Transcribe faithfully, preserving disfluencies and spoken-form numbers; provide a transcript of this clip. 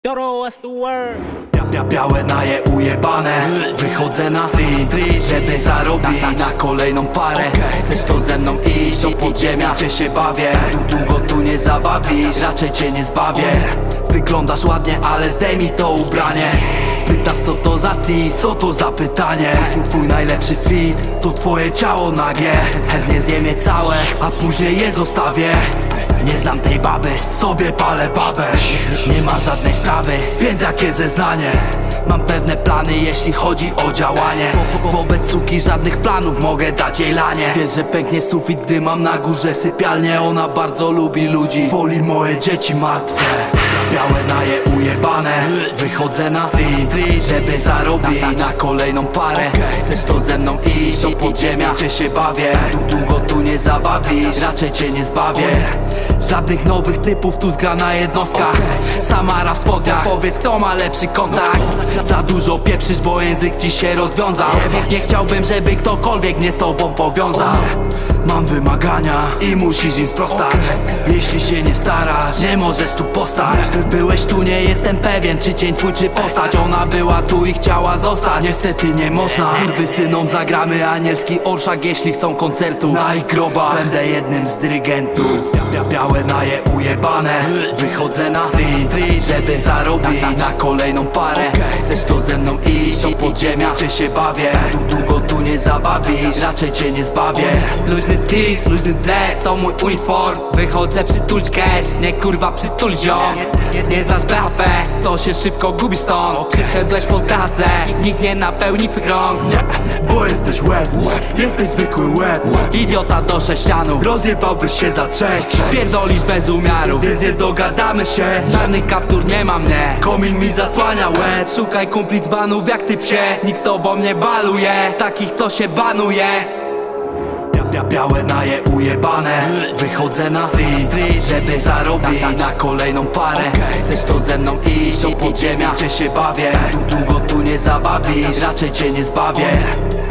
Joro, what's the word? Bia białe naje ujebane. Wychodzę na street, żeby zarobić na kolejną parę. Chcesz to ze mną iść do podziemia, gdzie się bawię. Długo tu nie zabawisz, raczej cię nie zbawię. Wyglądasz ładnie, ale zdejmij to ubranie. Pytasz co to za tease, co to za pytanie. Twój najlepszy fit, to twoje ciało nagie. Chętnie zjem je całe, a później je zostawię. Nie znam tej baby, sobie palę babę. Nie ma żadnej sprawy, więc jakie zeznanie? Mam pewne plany, jeśli chodzi o działanie. Wo wobec suki żadnych planów, mogę dać jej lanie. Wiesz, że pęknie sufit, gdy mam na górze sypialnię. Ona bardzo lubi ludzi, woli moje dzieci martwe. Białe naje ujebane. Wychodzę na street, żeby zarobić na kolejną parę. Chcesz to ze mną iść do podziemia, gdzie się bawię. Długo tu nie zabawisz, raczej cię nie zbawię. Żadnych nowych typów, tu zgrana jednostka. Samara w spodniach, powiedz kto ma lepszy kontakt. Za dużo pieprzysz, bo język ci się rozwiązał. Nie chciałbym, żeby ktokolwiek mnie z tobą powiązał. Mam wymagania i musisz im sprostać. Jeśli się nie starasz, nie możesz tu postać. Byłeś tu, nie jestem pewien, czy cień twój, czy postać. Ona była tu i chciała zostać, niestety nie można. Skurwysynom zagramy anielski orszak, jeśli chcą koncertu. Na ich grobach będę jednym z dyrygentów. Białe naje ujebane. Wychodzę na street, żeby zarobić na kolejną parę. Chcesz to ze mną iść do podziemia, gdzie się bawię. Długo tu nie zabawisz, raczej cię nie zbawię. Luźny tease, luźny dress, to mój uniform. Wychodzę przytulić cash, nie kurwa przytul ziom. Nie, nie, nie znasz B H P, to się szybko gubisz stąd. Przyszedłeś po drodze, nikt nie napełni twych rąk. Nie, bo jesteś łeb, jesteś zwykły łeb. Idiota do sześcianu, rozjebałbyś się za trzech. pierdolisz bez umiaru, więc nie dogadamy się. Żadnych kaptur nie ma mnie, komin mi zasłania łeb. Szukaj kumpli dzbanów jak ty psie. Nikt z tobą nie baluje, takich to się banuje. Bia białe naje ujebane. Wychodzę na street, żeby zarobić na kolejną parę. Chcesz to ze mną iść do podziemia, gdzie się bawię. Długo tu nie zabawisz, raczej cię nie zbawię.